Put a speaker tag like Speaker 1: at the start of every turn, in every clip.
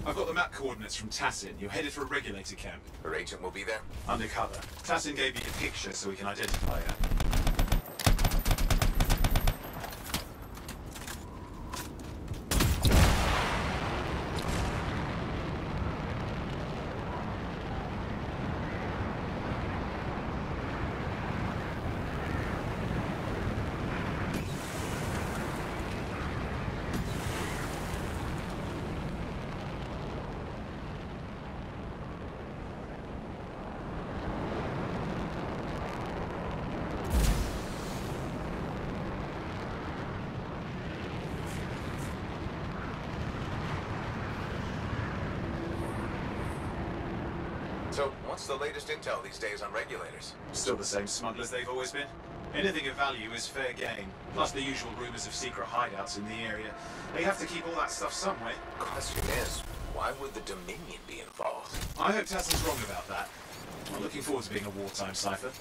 Speaker 1: I've got the map coordinates from Tassin. You're headed for a regulator camp.
Speaker 2: Her agent will be there?
Speaker 1: Undercover. Tassin gave me a picture so we can identify her.
Speaker 2: So, what's the latest intel these days on regulators?
Speaker 1: Still the same smugglers they've always been. Anything of value is fair game. Plus the usual rumors of secret hideouts in the area. They have to keep all that stuff somewhere.
Speaker 2: Question is, why would the Dominion be involved?
Speaker 1: I hope Tassin's wrong about that. I'm looking forward to being a wartime cipher.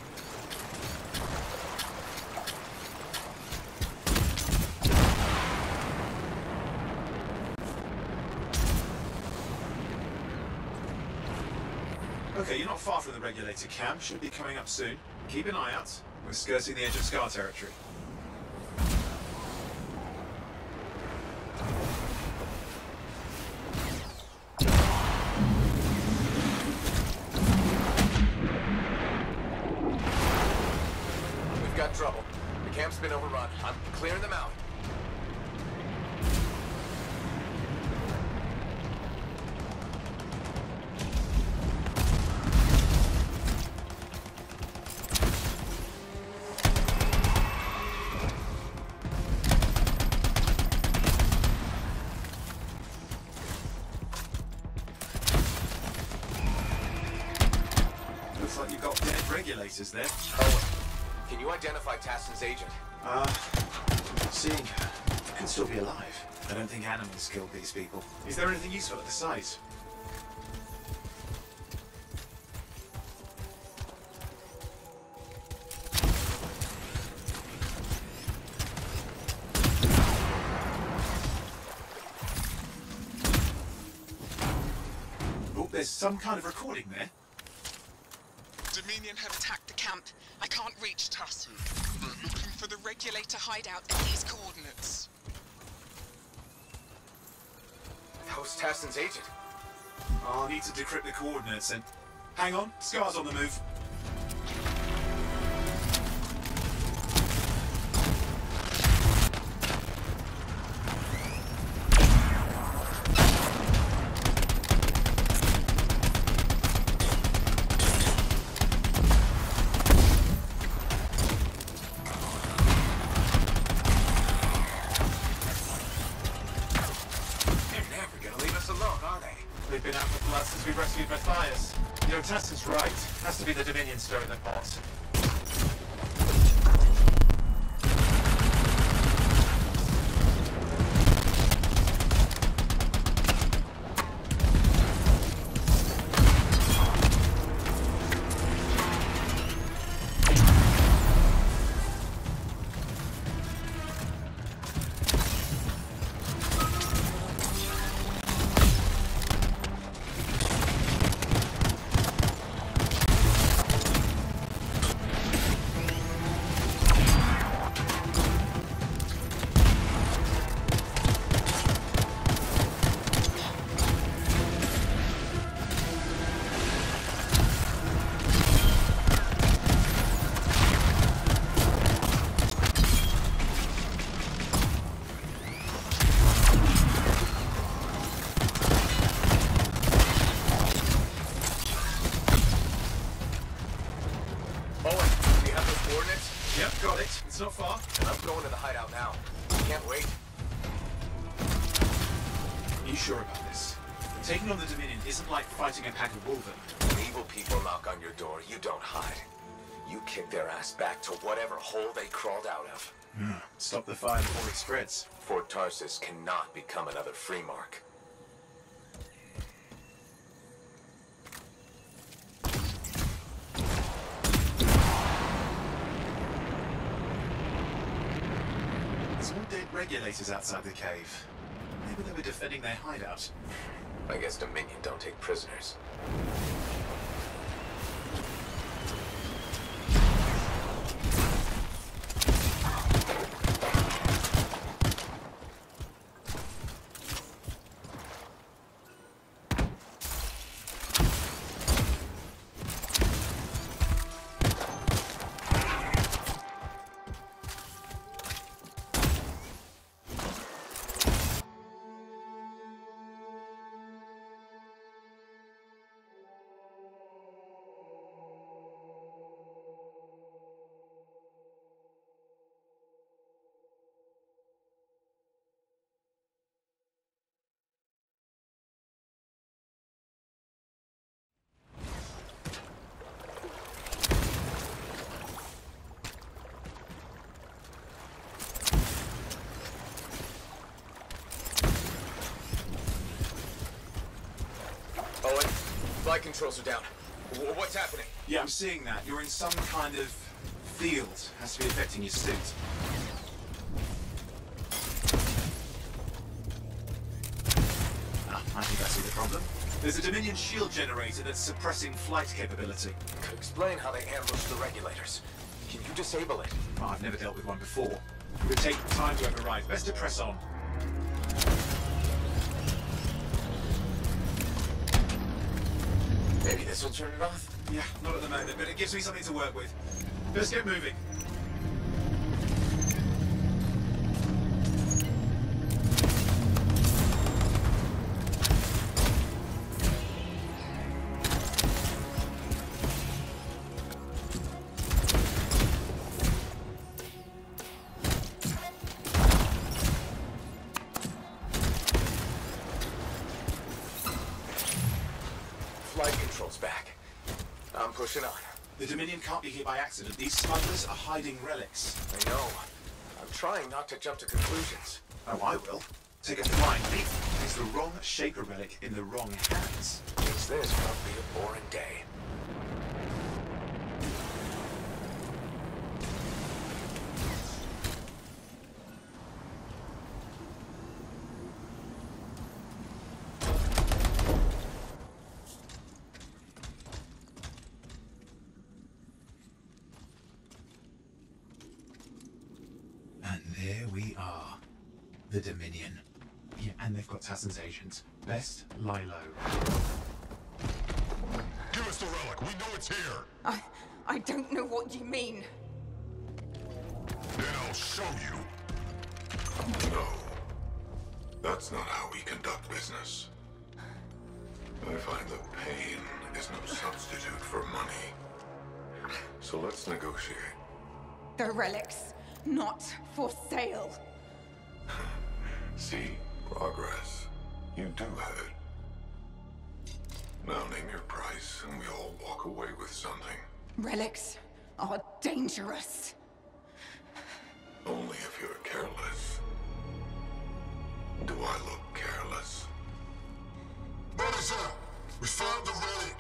Speaker 1: Okay, you're not far from the regulator camp. Should be coming up soon. Keep an eye out. We're skirting the edge of Scar territory.
Speaker 2: We've got trouble. The camp's been overrun. I'm clearing them out.
Speaker 1: Looks like you've got dead regulators there.
Speaker 2: Owen, can you identify Tassin's agent?
Speaker 1: Seeing her. Could still be alive. I don't think animals killed these people. Is there anything useful at the site? Oh, there's some kind of recording there.
Speaker 3: Dominion have attacked the camp. I can't reach Tassin. We're looking for the regulator hideout at these coordinates.
Speaker 2: How's Tassin's agent?
Speaker 1: I'll need to decrypt the coordinates and... Hang on, Scar's on the move. They've been out for blood since we rescued Matthias. You know, Tassin's right. Has to be the Dominion stirring the pot. Yep, got it. It's not far.
Speaker 2: And I'm going to the hideout now. Can't wait.
Speaker 1: Are you sure about this? Taking on the Dominion isn't like fighting a pack of wolven.
Speaker 2: When evil people knock on your door, you don't hide. You kick their ass back to whatever hole they crawled out of.
Speaker 1: Stop the fire before it spreads.
Speaker 2: Fort Tarsis cannot become another Freemark.
Speaker 1: There's more dead regulators outside the cave. Maybe they were defending their hideout.
Speaker 2: I guess Dominion don't take prisoners. Owen, flight controls are down. What's happening?
Speaker 1: Yeah, I'm seeing that. You're in some kind of field. Has to be affecting your suit. I think I see the problem. There's a Dominion shield generator that's suppressing flight capability.
Speaker 2: Could explain how they ambushed the regulators. Can you disable it?
Speaker 1: Oh, I've never dealt with one before. It would take time to override. Best to press on.
Speaker 2: Maybe this will turn it off?
Speaker 1: Yeah, not at the moment, but it gives me something to work with. Let's get moving.
Speaker 2: Flight controls back. I'm pushing on.
Speaker 1: The Dominion can't be here by accident. These smugglers are hiding relics.
Speaker 2: I know. I'm trying not to jump to conclusions.
Speaker 1: Oh, I will. Take a flying leap. It's the wrong Shaper relic in the wrong hands.
Speaker 2: Means this won't be a boring day.
Speaker 1: And there we are. The Dominion. Yeah, and they've got Tassin's agents. Best lie low.
Speaker 4: Give us the relic. We know it's here.
Speaker 3: I don't know what you mean.
Speaker 4: Then I'll show you.
Speaker 5: No. That's not how we conduct business. I find that pain is no substitute for money. So let's negotiate.
Speaker 3: The relics, not for sale.
Speaker 5: See? Progress. You do have it. Now name your price and we all walk away with something.
Speaker 3: Relics are dangerous.
Speaker 5: Only if you're careless. Do I look careless?
Speaker 4: Brothers up! We found the relic!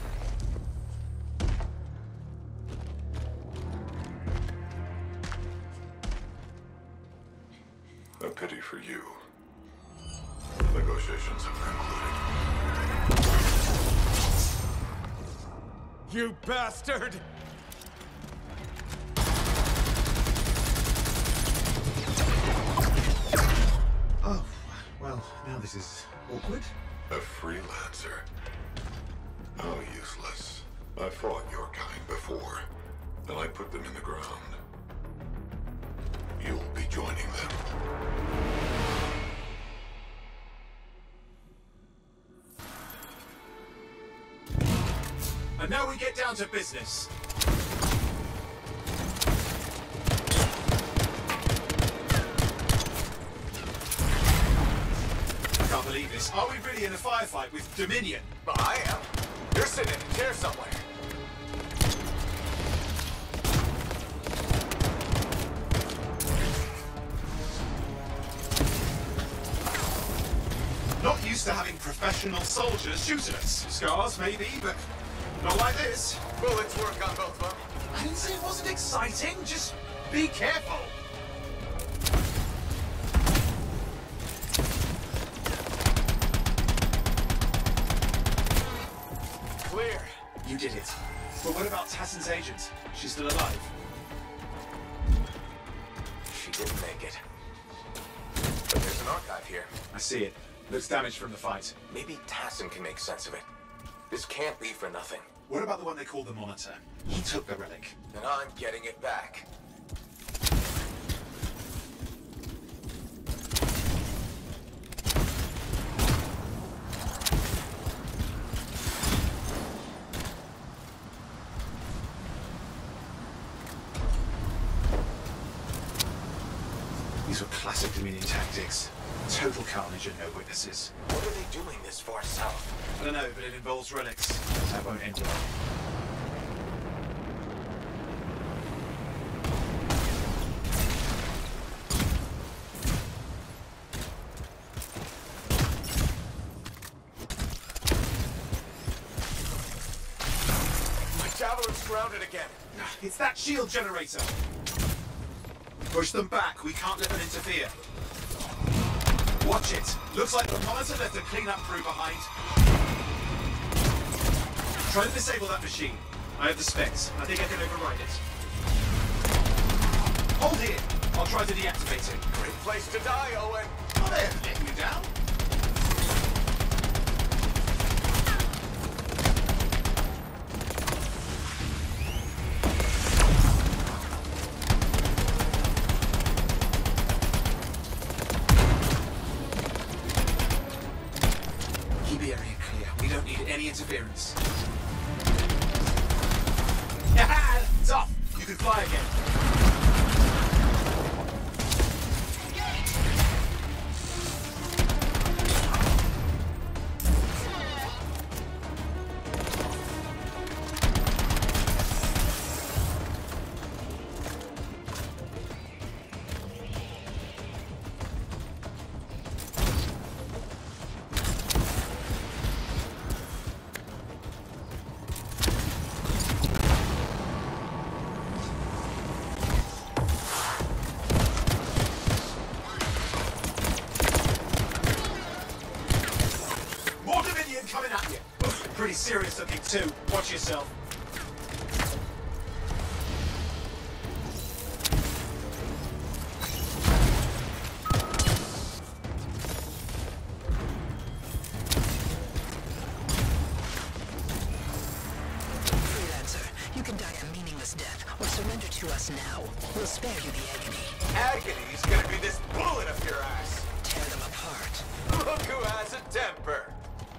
Speaker 5: A pity for you. Negotiations have concluded.
Speaker 2: You bastard!
Speaker 1: Oh, well, now this is awkward.
Speaker 5: A freelancer. How useless. I fought your kind before, and I put them in the ground. You'll be joining them.
Speaker 1: And now we get down to business. I can't believe this. Are we really in a firefight with Dominion?
Speaker 2: Well, I am. You're sitting in a chair somewhere.
Speaker 1: Not used to having professional soldiers shoot at us. Scars, maybe, but not like this.
Speaker 2: Bullets work on both of them.
Speaker 1: I didn't say it wasn't exciting. Just be careful. did it. But what about Tassin's agent? She's still alive?
Speaker 2: She didn't make it. But there's an archive here.
Speaker 1: I see it. Looks damaged from the fight.
Speaker 2: Maybe Tassin can make sense of it. This can't be for nothing.
Speaker 1: What about the one they call the Monitor? He took the relic.
Speaker 2: And I'm getting it back.
Speaker 1: These were classic Dominion tactics. Total carnage and no witnesses.
Speaker 2: What are they doing this for, South?
Speaker 1: I don't know, but it involves relics. That won't end well.
Speaker 2: My Javelin's grounded again.
Speaker 1: It's that shield generator. Push them back. We can't let them interfere. Watch it. Looks like the Monitor left a cleanup crew behind. Try to disable that machine. I have the specs. I think I can override it. Hold here. I'll try to deactivate it.
Speaker 2: Great place to die, Owen.
Speaker 1: Oh, they're letting you down. Keep the area clear. We don't need any interference. Yeah, it's off. You can fly again. More Dominion coming at you. Oof, pretty serious looking too. Watch yourself.
Speaker 6: Freelancer, you can die a meaningless death or surrender to us now. We'll spare you the agony.
Speaker 2: Agony's gonna be this bullet up your ass.
Speaker 6: Tear them apart.
Speaker 2: Look who has a temper.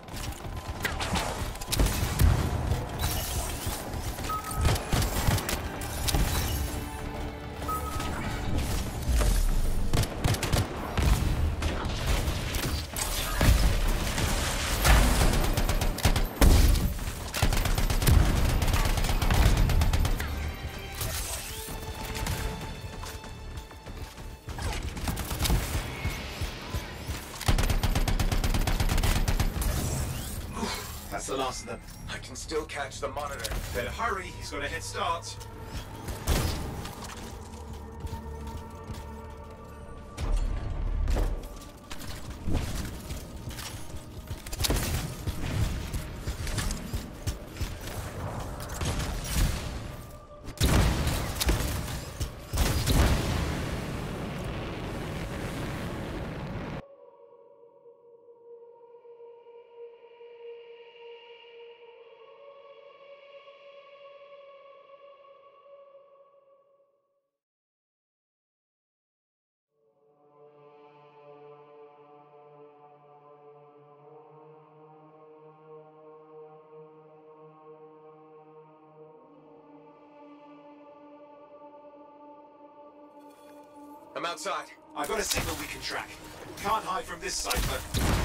Speaker 1: That's the last of them.
Speaker 2: I can still catch the Monitor.
Speaker 1: Better hurry. He's got a head start.
Speaker 2: I'm outside.
Speaker 1: I've got a signal we can track. Can't hide from this cipher.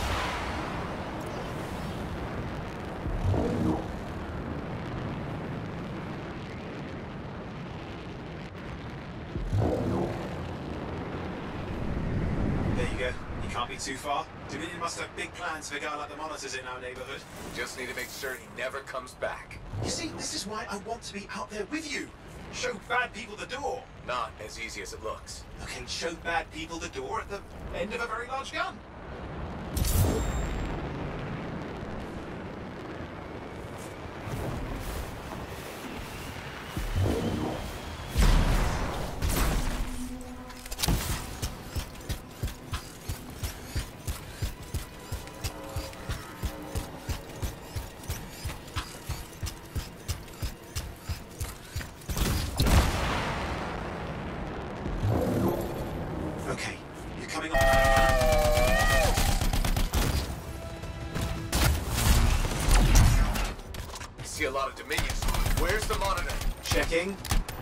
Speaker 1: There you go. You can't be too far. Dominion must have big plans for a guy like the Monitors in our neighborhood.
Speaker 2: Just need to make sure he never comes back.
Speaker 1: You see, this is why I want to be out there with you. Show bad people the door.
Speaker 2: Not as easy as it looks.
Speaker 1: Okay, show bad people the door at the end of a very large gun. King.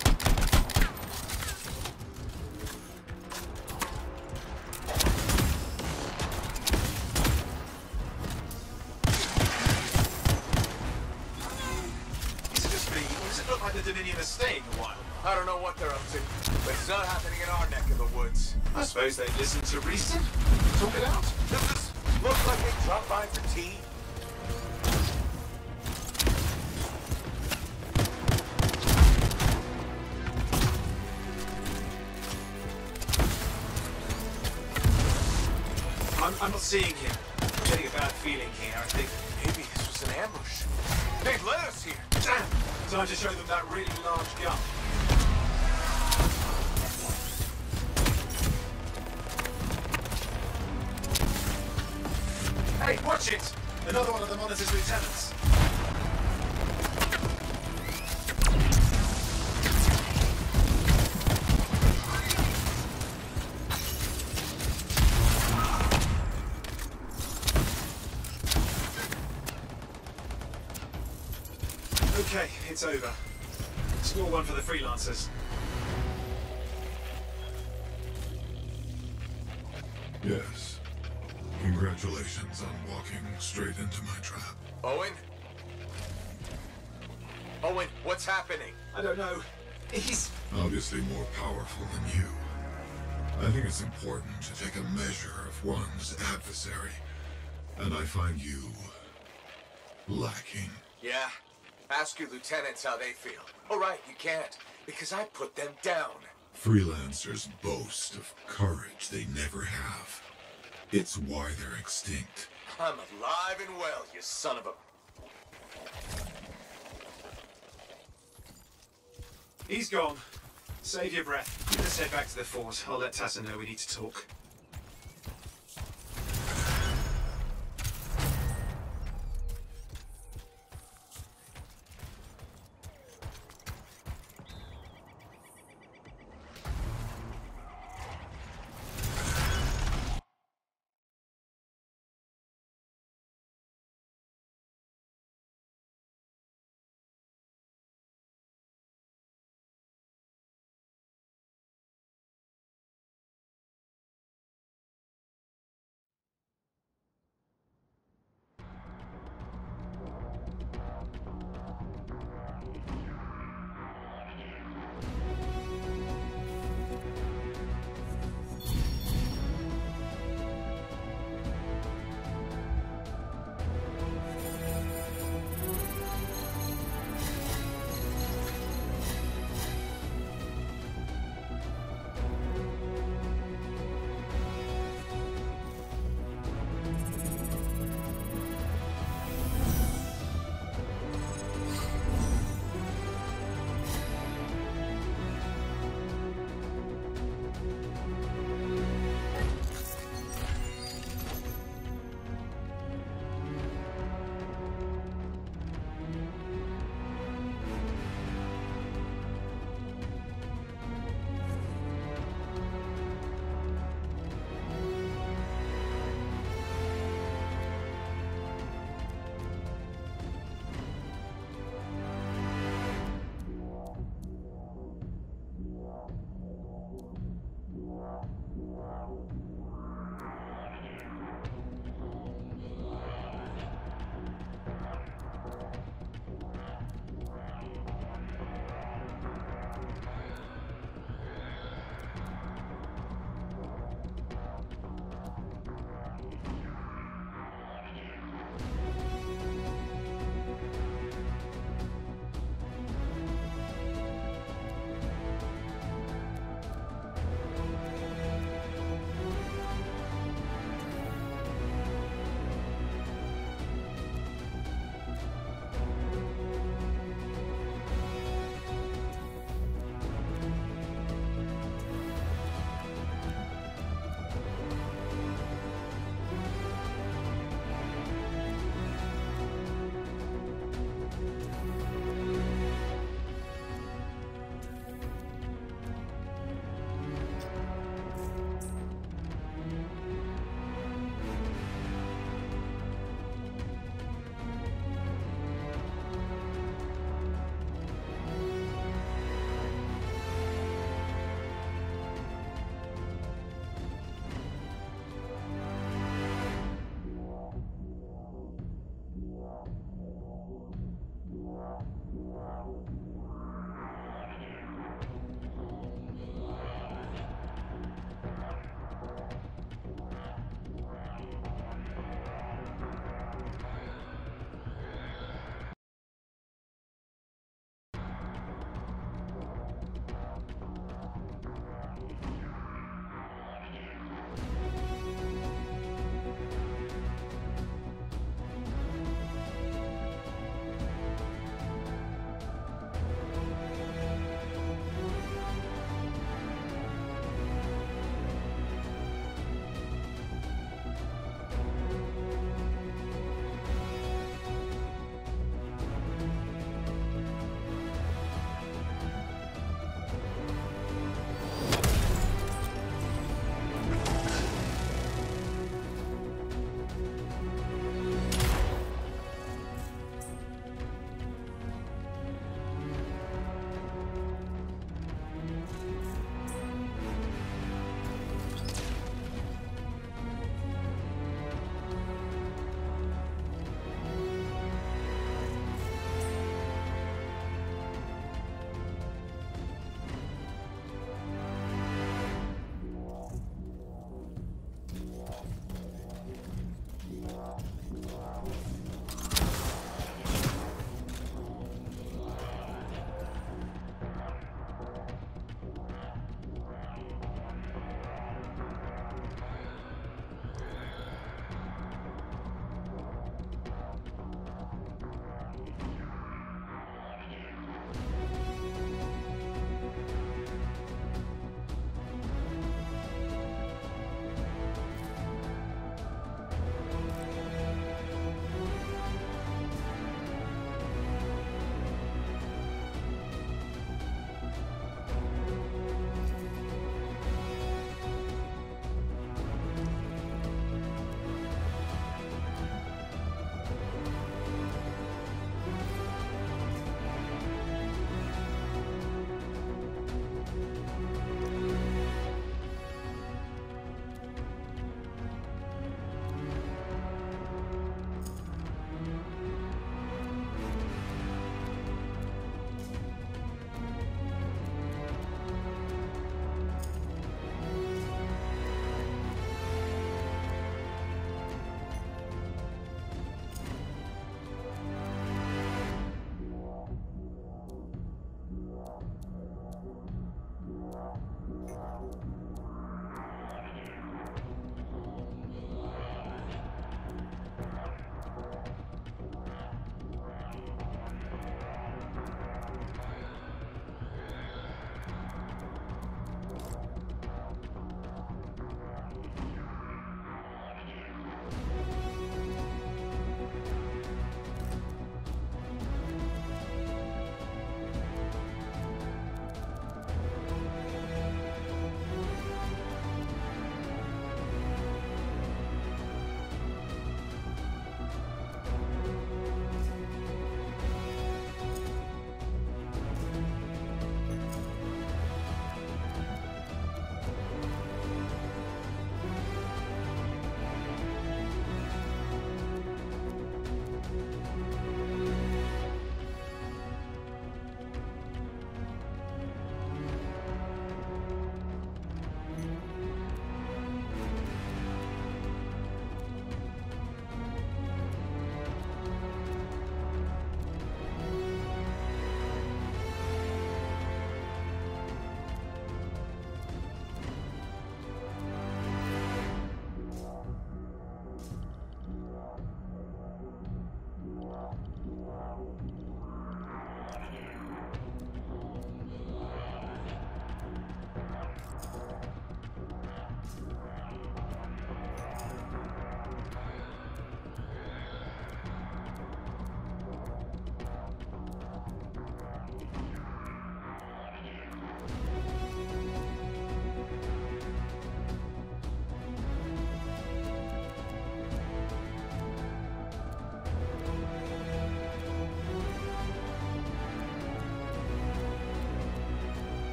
Speaker 1: Is it just me, or does it look like the Dominion are staying a while?
Speaker 2: I don't know what they're up to, but it's not happening in our neck of the woods.
Speaker 1: I suppose they listen to Reaston. Talk it out.
Speaker 2: Does this look like they dropped by for tea?
Speaker 1: I'm not seeing him. I'm getting a bad feeling here. I think.
Speaker 2: Maybe this was an ambush. They've led us here.
Speaker 1: Damn! Time to show them that really large gun. Hey, watch it! Another one of the Monitor's lieutenants. Okay, it's over. Score one for the freelancers.
Speaker 5: Yes. Congratulations on walking straight into my trap.
Speaker 2: Owen? Owen, what's happening?
Speaker 1: I don't know. He's...
Speaker 5: Obviously more powerful than you. I think it's important to take a measure of one's adversary. And I find you... lacking.
Speaker 2: Yeah? Ask your lieutenants how they feel. Oh, right, you can't, because I put them down.
Speaker 5: Freelancers boast of courage they never have. It's why they're extinct.
Speaker 2: I'm alive and well, you son of a...
Speaker 1: He's gone. Save your breath. Let's head back to the fort. I'll let Tassa know we need to talk.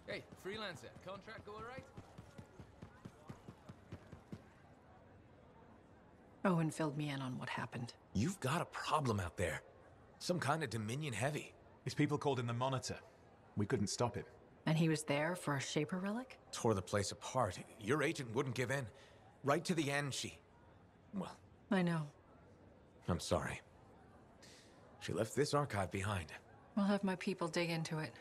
Speaker 7: Hey, freelancer, contract go alright?
Speaker 6: Owen filled me in on what happened.
Speaker 2: You've got a problem out there. Some kind of Dominion heavy.
Speaker 1: His people called him the Monitor. We couldn't stop him.
Speaker 6: And he was there for a Shaper relic?
Speaker 2: Tore the place apart. Your agent wouldn't give in. Right to the end, well,
Speaker 6: I know.
Speaker 2: I'm sorry. She left this archive behind.
Speaker 6: We'll have my people dig into it.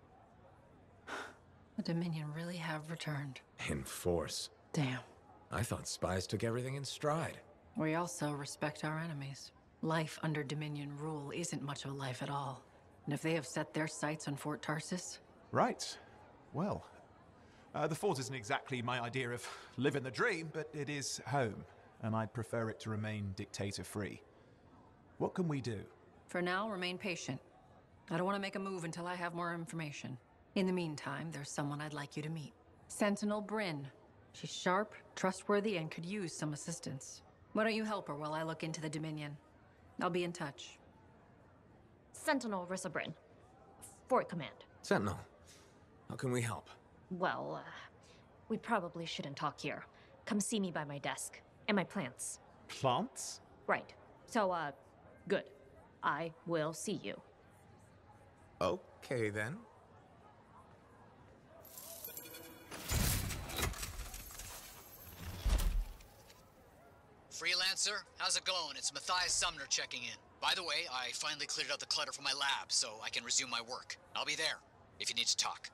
Speaker 6: The Dominion really have returned.
Speaker 2: In force.
Speaker 6: Damn.
Speaker 2: I thought spies took everything in stride.
Speaker 6: We also respect our enemies. Life under Dominion rule isn't much of a life at all. And if they have set their sights on Fort Tarsis...
Speaker 1: Right. Well, the fort isn't exactly my idea of living the dream, but it is home, and I'd prefer it to remain dictator-free. What can we do?
Speaker 6: For now, remain patient. I don't want to make a move until I have more information. In the meantime, there's someone I'd like you to meet. Sentinel Bryn. She's sharp, trustworthy, and could use some assistance. Why don't you help her while I look into the Dominion? I'll be in touch.
Speaker 8: Sentinel Rissa Bryn. Fort Command.
Speaker 2: Sentinel, how can we help?
Speaker 8: Well, we probably shouldn't talk here. Come see me by my desk. And my plants.
Speaker 1: Plants?
Speaker 8: Right. So, good. I will see you.
Speaker 2: Okay, then.
Speaker 9: Freelancer, how's it going? It's Matthias Sumner checking in. By the way, I finally cleared out the clutter from my lab, so I can resume my work. I'll be there, if you need to talk.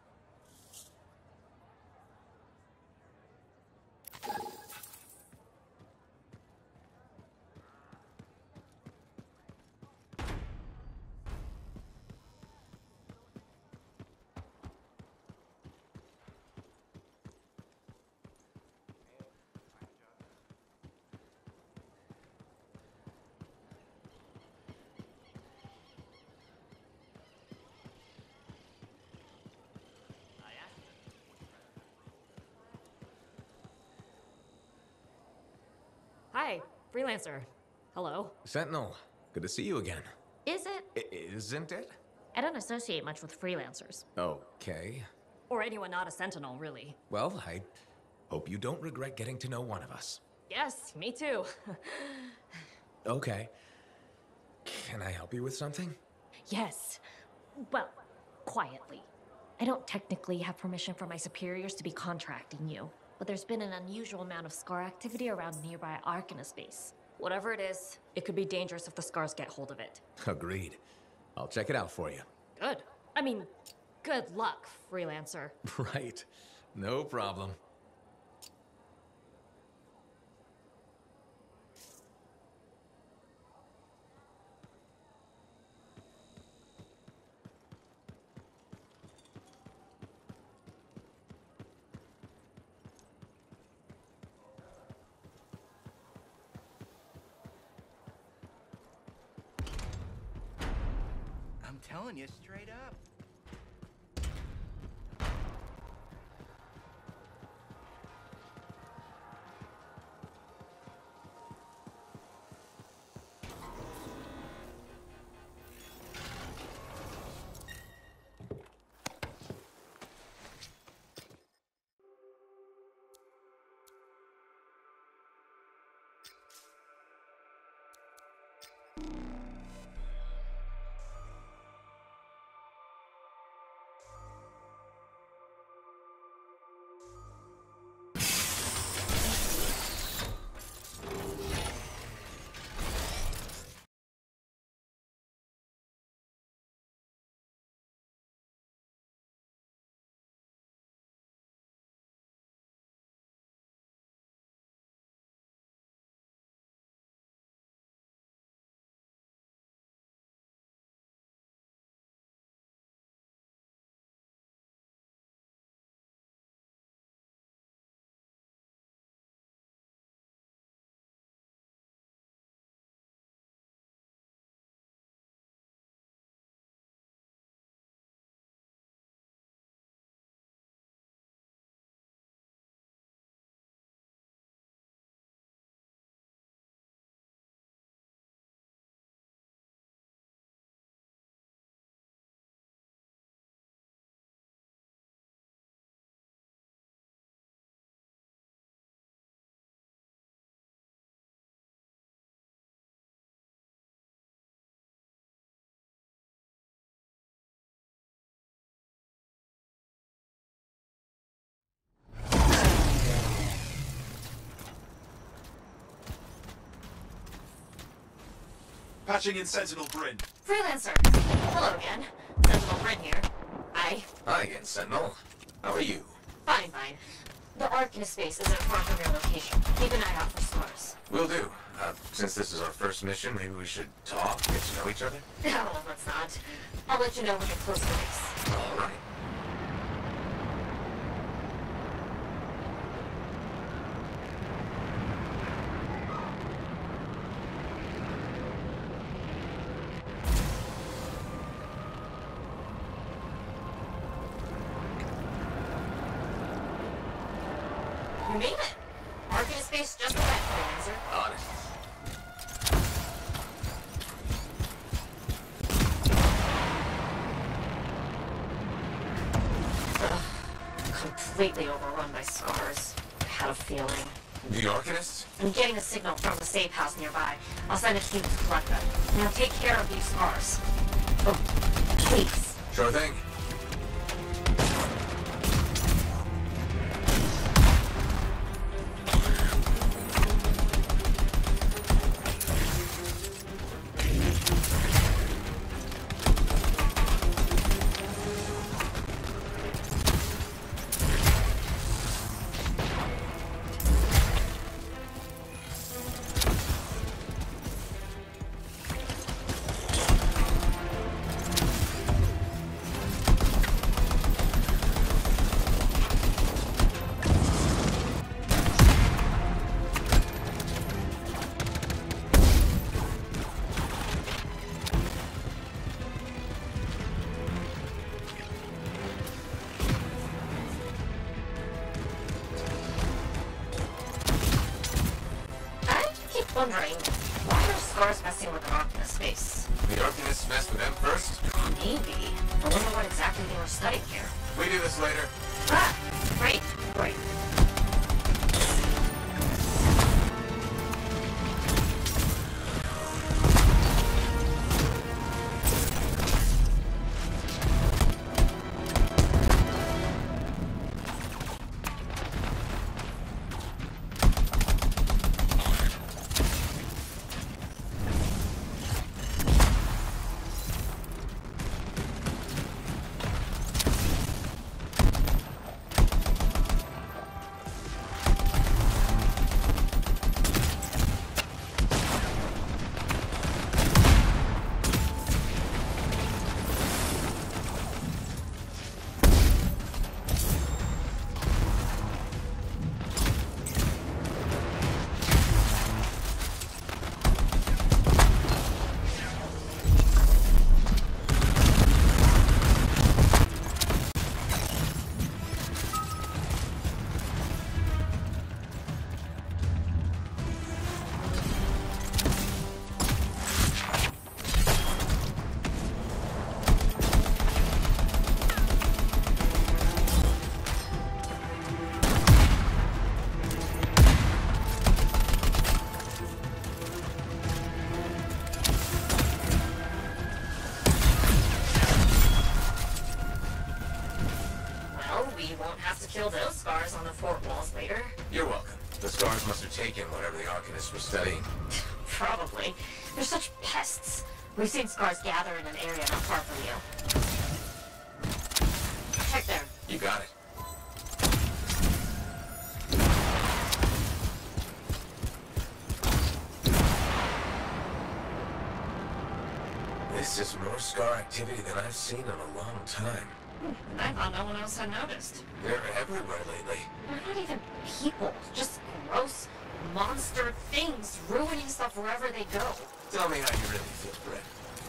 Speaker 8: Hi, Freelancer. Hello.
Speaker 2: Sentinel, good to see you again.
Speaker 8: Is it?
Speaker 2: Isn't it?
Speaker 8: I don't associate much with freelancers.
Speaker 2: Okay.
Speaker 8: Or anyone not a Sentinel, really.
Speaker 2: Well, I hope you don't regret getting to know one of us.
Speaker 8: Yes, me too.
Speaker 2: Okay. Can I help you with something?
Speaker 8: Yes. Well, quietly. I don't technically have permission from my superiors to be contracting you, but there's been an unusual amount of Scar activity around nearby Arcanus base. Whatever it is, it could be dangerous if the Scars get hold of it.
Speaker 2: Agreed. I'll check it out for you.
Speaker 8: Good. I mean, good luck, Freelancer.
Speaker 2: Right. No problem.
Speaker 10: I'm telling you straight up.
Speaker 1: Patching in Sentinel Bryn.
Speaker 8: Freelancer! Hello again. Sentinel Bryn here. Hi.
Speaker 2: Hi again, Sentinel. How are you?
Speaker 8: Fine. The Arcanist space isn't far from your location. Keep an eye out for scars.
Speaker 2: Will do. Since this is our first mission, maybe we should talk, get to know each other?
Speaker 8: No, let's not. I'll let you know when you're close to base.
Speaker 2: All right.
Speaker 8: You made it! Arcanist space just wet, Freelancer.
Speaker 2: Honest.
Speaker 8: Completely overrun by scars. I had a feeling.
Speaker 2: The Arcanists?
Speaker 8: I'm getting a signal from the safe house nearby. I'll send a team to collect them. Now take care of these scars. Oh, please.
Speaker 2: Sure thing.
Speaker 8: Wondering, why are scars messing with an Arcanist space?
Speaker 2: The Arcanists messed with them first?
Speaker 8: Maybe. I wonder what exactly they were studying here.
Speaker 2: We do this later.
Speaker 8: Ah, great. Kill those scars on the fort walls later.
Speaker 2: You're welcome. The scars must have taken whatever the Arcanists were studying.
Speaker 8: Probably. They're such pests. We've seen scars gather in an area not far from you. Check there.
Speaker 2: You got it. This is more scar activity than I've seen in a long time.
Speaker 8: I thought no one else had noticed.
Speaker 2: They're everywhere lately.
Speaker 8: They're not even people. Just gross monster things ruining stuff wherever they go.
Speaker 2: Tell me how you really feel, Brett.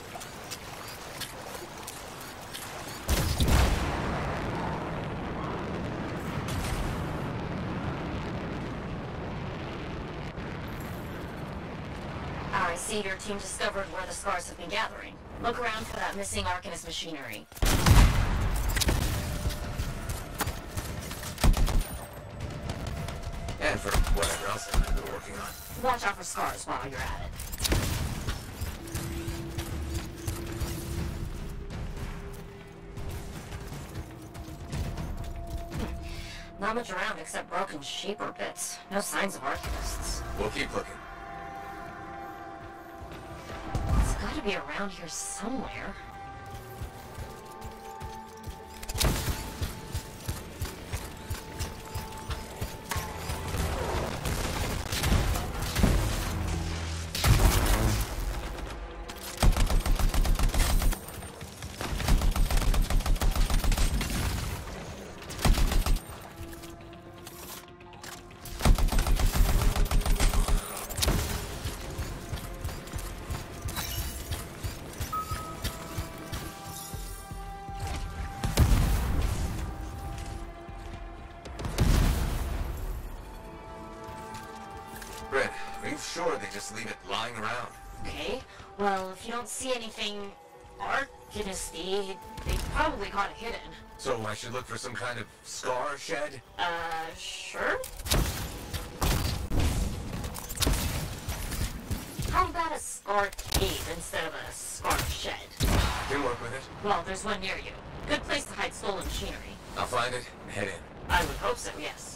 Speaker 8: I see your team discovered where the scars have been gathering. Look around for that missing Arcanist machinery.
Speaker 2: And for whatever else I've been working on.
Speaker 8: Watch out for scars while you're at it. Not much around except broken shaper bits. No signs of Arcanists.
Speaker 2: We'll keep looking.
Speaker 8: It's gotta be around here somewhere.
Speaker 2: Brett, are you sure they just leave it lying around?
Speaker 8: Okay, well, if you don't see anything Arcanisty, they probably got it hidden.
Speaker 2: So I should look for some kind of scar shed?
Speaker 8: Sure? How about a scar cave instead of a scar shed?
Speaker 2: Can work with it.
Speaker 8: Well, there's one near you. Good place to hide stolen machinery.
Speaker 2: I'll find it and head in.
Speaker 8: I would hope so, yes.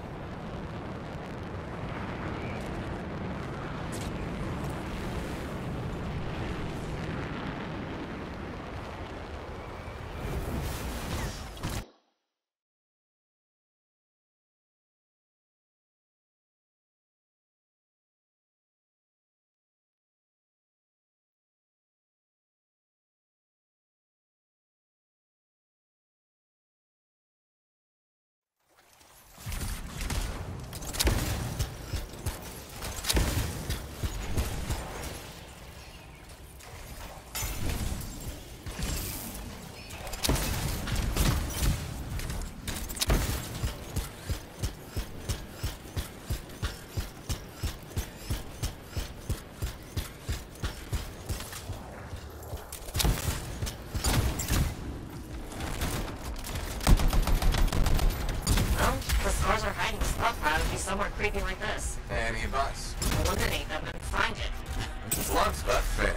Speaker 8: Somewhere creepy like this.
Speaker 2: Any advice?
Speaker 8: Eliminate them and find it.
Speaker 2: Blunt's but fair.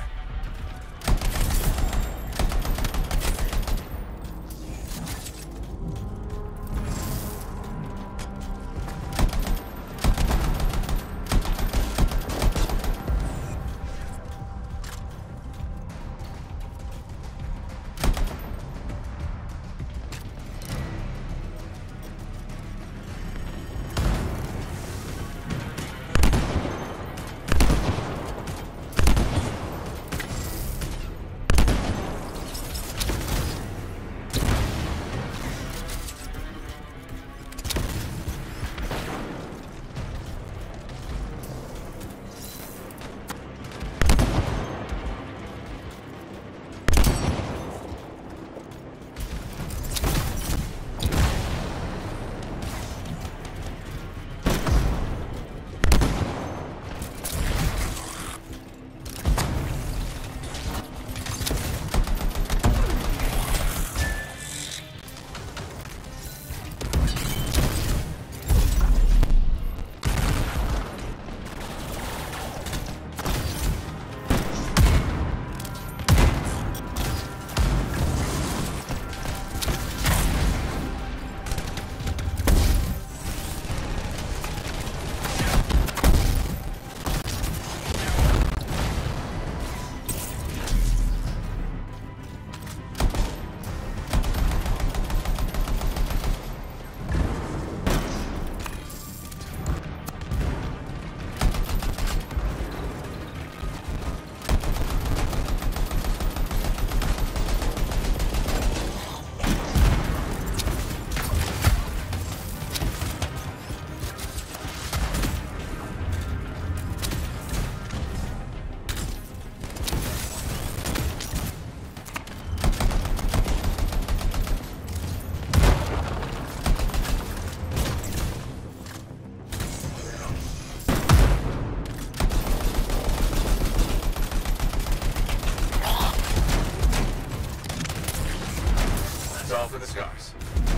Speaker 2: For the scars.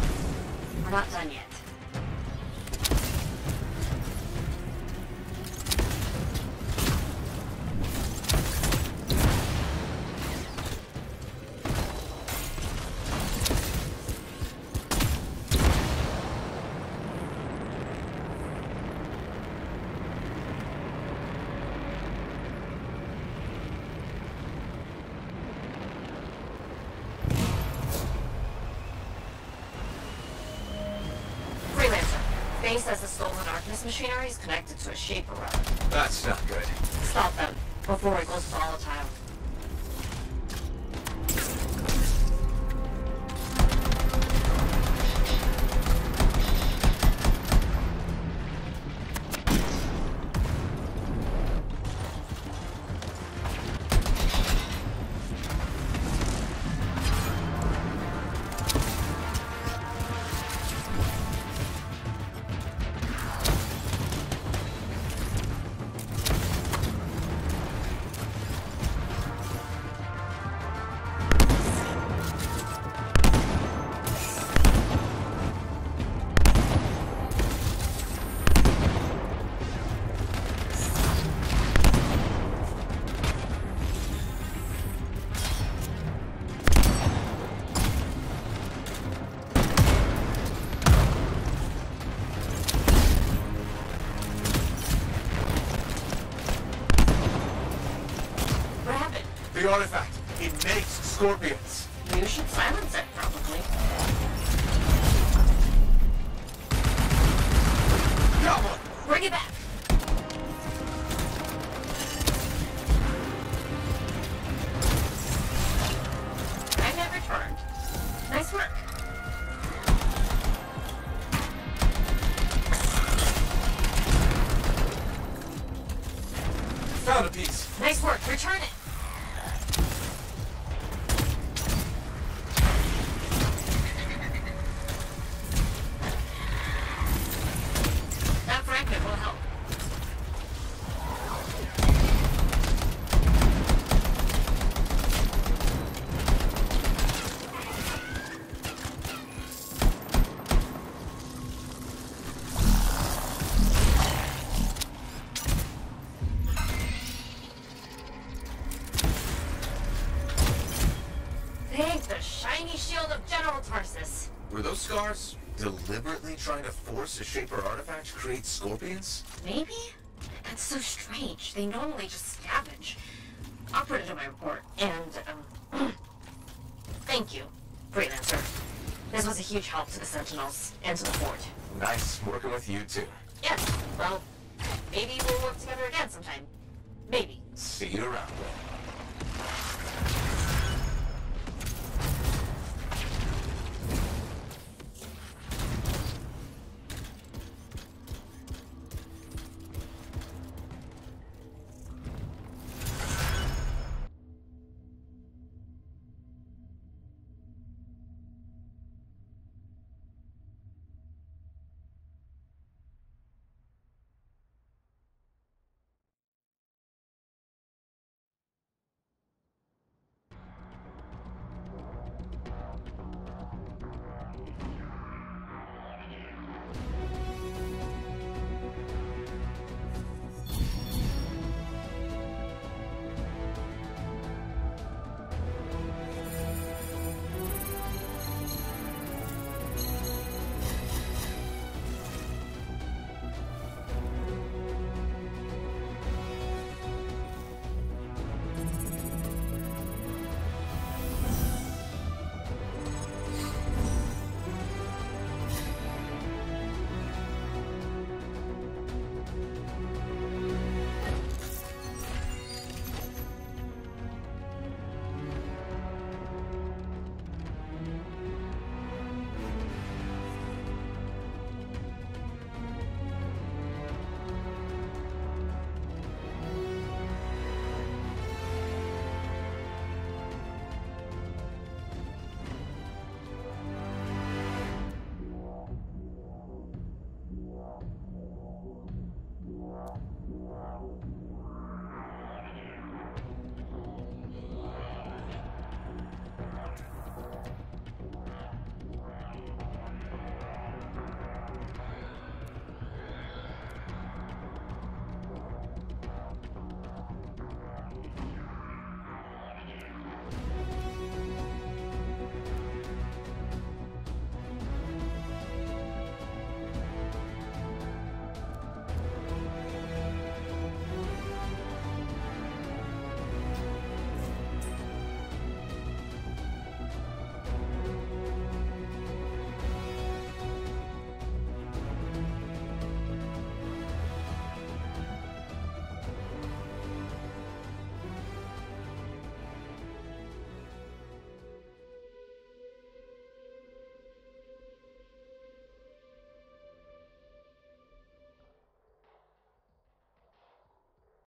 Speaker 8: We're not done yet. Ray says the stolen Arcanist machinery is connected to a Shaper route.
Speaker 2: That's not good.
Speaker 8: Stop them before it goes volatile.
Speaker 2: The artifact. It makes scorpions.
Speaker 8: You should silence it, probably.
Speaker 2: Got one!
Speaker 8: Bring it back! I have returned. Nice work.
Speaker 2: Found a piece.
Speaker 8: Nice work. Return it. That fragment will help. Thank the shiny shield of General Tarsus.
Speaker 2: Were those scars deliberately trying to force a Shaper artifact to create scorpions?
Speaker 8: Maybe? That's so strange. They normally just scavenge. I'll put it in my report. And, thank you, Freelancer. This was a huge help to the Sentinels and to the fort.
Speaker 2: Nice working with you too.
Speaker 8: Yes, well, maybe we'll work together again sometime. Maybe.
Speaker 2: See you around.